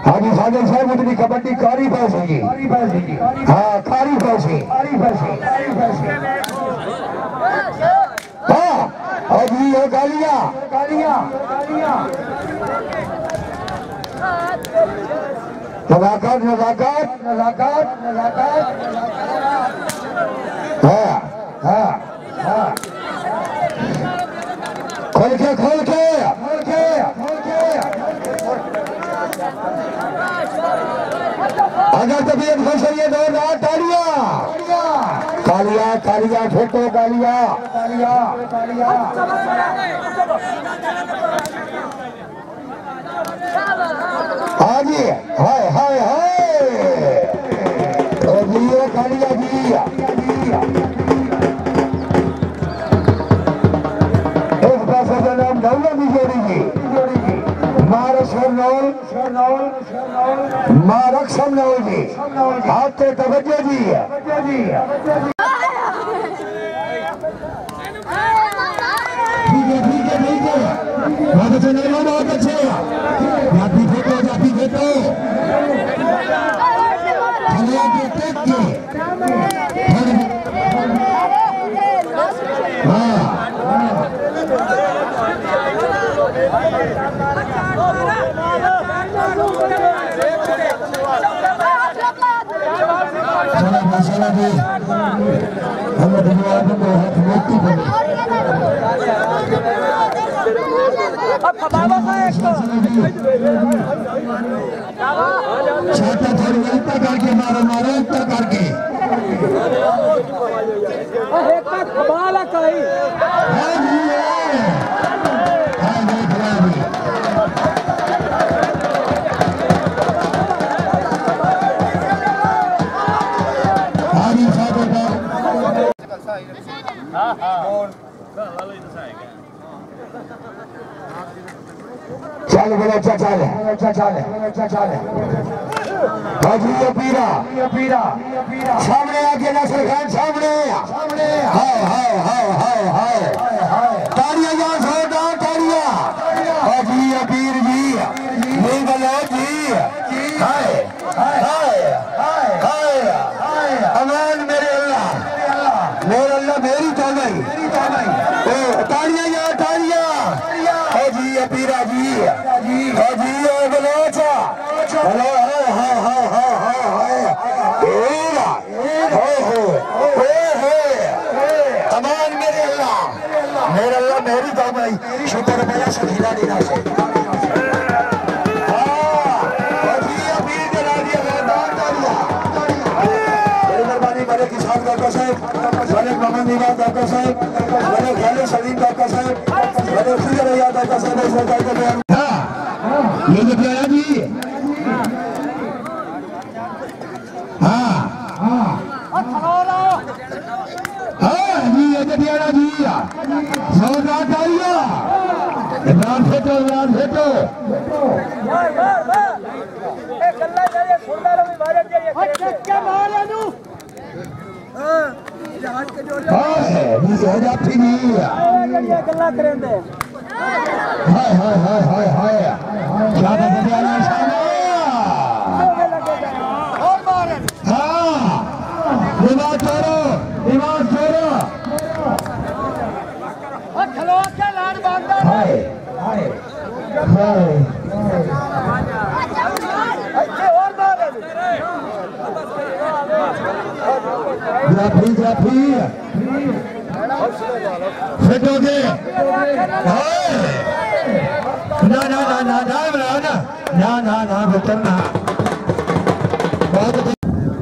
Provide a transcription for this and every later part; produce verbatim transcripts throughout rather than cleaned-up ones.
हाजी सागर साहब उतनी कबड्डी कारी पैसे हाँ कारी पैसे हाँ अभी ये गालिया गालिया नजाकत नजाकत नजाकत नजाकत हाँ हाँ हाँ खोल के खोल के खोल के खोल के अगर तबीयत खुश है ये दो तालिया कालिया कालिया फेंको कालिया कालिया कालिया हाजी हाय हाय हाय जियो कालिया जिया इस पैसे का नाम दौलत भी जोड़ेगी मारे शरनौल शरनौल मारक समनौल जी हाथ के तवज्जो जी ठीक है ठीक है ठीक है बहुत अच्छे नहीं हो बहुत अच्छे जाती फेंको जाती फेंको चले आगे टेक के हाँ चला मसाला दे हम दुनिया में बहुत मोटी बने अब बाबा का एक छोटा थोड़ी इतना करके मारो मारो इतना करके एक का कमाल कहीं हां जी हां नहीं खराबी हां साहब हां हां चल बोलो अच्छा चल अच्छा चल अच्छा चल हाजी ये पीरा ये पीरा सामने आके नसर खान सामने सामने हाय हाय हाय हाय हाय तालियां या सोदा तालियां हाजी ये पीर जी नहीं बोलो जी हाय हाय हाय हाय अमान मेरे अल्लाह मेरे अल्लाह मेरी तौबा ओ तालियां या तालियां हाजी ये पीरा जी हाजी ये बलोचा हेलो हाय हाय हाय हाय हाय तेरा हो हो हो तमाम मेरे अल्लाह मेरे अल्लाह मेरी तौबा शुक्र मेरा सखीरा देना से हां हाजी ये पीर जला दिया मैदान डालिया मेरी मेहरबानी मेरे किसान डॉक्टर साहब मेरे मोहम्मद निवाज डॉक्टर साहब मेरे खालिद सलीम डॉक्टर साहब मेरे फिजर याद डॉक्टर साहब इस वक्त के हां ये जो आया जी हाँ हाँ हाँ जी ये जटियारा जी सौदा तालिया इमरान फेटो इमरान फेटो एक गल्ला ये सुनदा रहो भारत ये क्या मारे नु हां जहाज के जोड़ हां ये हो जाती नहीं ये गल्ला करेंदे हाय हाय हाय हाय हाय क्या जटियारा शाबाश दिमाग छोड़ो दिमाग छोड़ो और खलो के लाड बांधो हाय हाय हाय अच्छे और मारे जाफी जाफी फिट हो गए हाय ना ना ना ना ना ना ना ना बेटा ना बहुत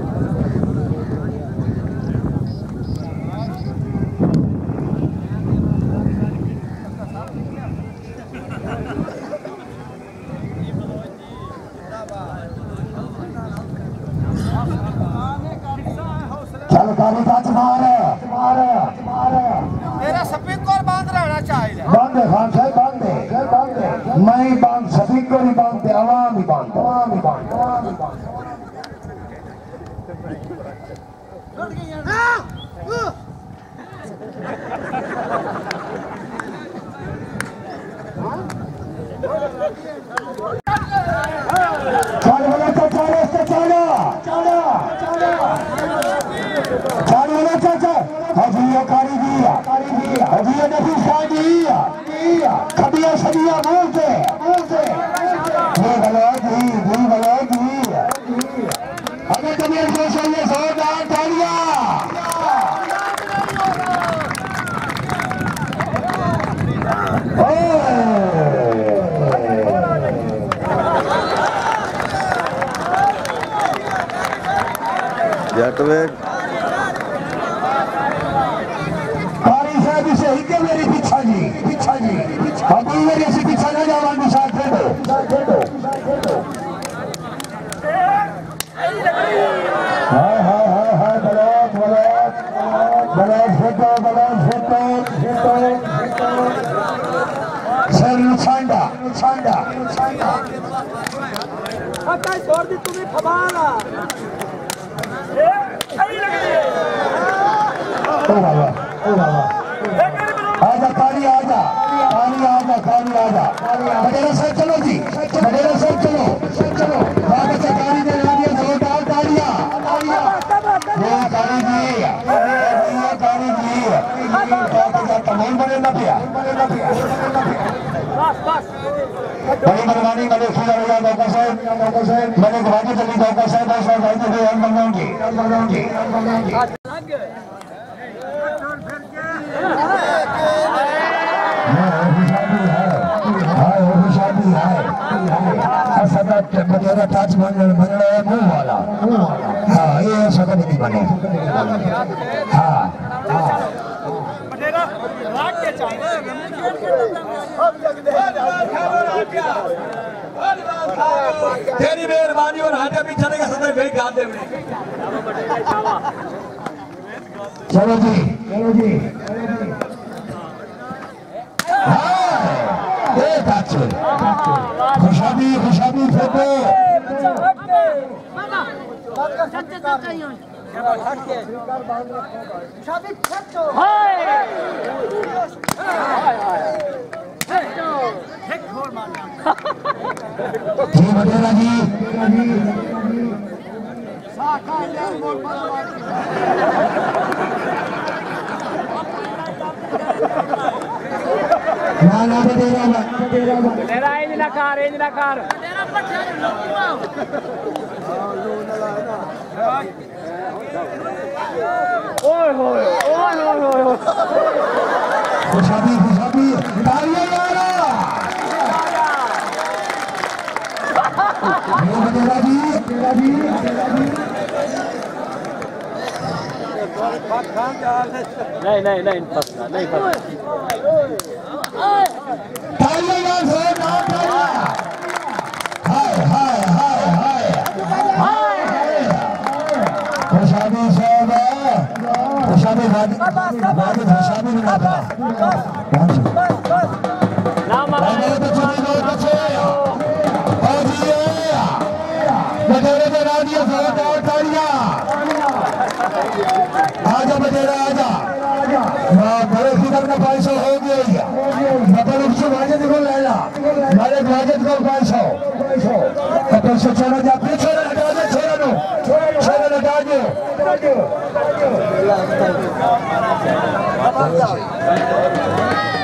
चल गाली टच मार मार मार तेरा स्पीकर बांध रहना चाहिए बांध खान साहब बांध दे बांध दे मैं बांध स्पीकर ही बांध दे आवाम ही बांध आवाम ही बांध आवाम ही बांध चल चालू वाला चाचा हाजी कारी दिया हाजी नफीस खान दिया खबिया सबिया बोलते बोलते ये गलत ही ये गलत ही अगर कबीर को चाहिए सौ डाल तालियां कारी साहब से ही के मेरी पीछा जी पीछा जी अभी मेरे से पीछा न जावान साथ खेलो हाय हाय हाय हाय बलात बलात बलात फेंको बलात फेंको फेंको सर छांडा छांडा छांडा आता छोड़ दी तुम्हें खबाला ओ बाबा ओ बाबा आजा काली आजा काली आजा काली आजा बड़ेरा सर चलो जी बड़ेरा सर चलो चलो बाबा से काली दे दिया जोरदार तालियां ये काली जी ये काली जी बाबा का तमाम बने ना पिया बस बस बड़ी मेहरबानी मैंने खुदा हुआ मौका से मौका से मैंने गवाही चली मौका से बस और भाई को हम बनाऊंगी हम बनाऊंगी हम बनाऊंगी सदा बनेगा ताज बन रहा है मुंह वाला हाँ ये सदा नहीं बने हाँ हाँ तेरी मेहरबानी और हाथ भी चलेगा सदा भाई गाल दे चलो जी चलो जी खुशाबी खुशाबी फोटो जी बटेरा जी ना ना बटेरा ना बटेरा इन नकार इन नकार ओए होए ओए होए होए खुशाबी खुशाबी तालियां मारो ये बटेरा जी बटेरा जी नहीं नहीं नहीं फंसना नहीं फंसना तालियां मारो ना तालियां हाय हाय हाय हाय हाय खुशाबी साहब खुशाबी वादी वादी खुशाबी ना था ना मारा मेरे तो चले गए बच्चे हाजी बटेरे दे राडियो फोटो तालियां आजा बटेरा आजा वाह बड़े फिकर का पाँच सौ हो गया मतलब उससे वाजद को ले ला मारे वाजद को पाँच सौ तो से छोड़ा जा पीछे हटा दे छोड़ा दो छोड़ा हटा दो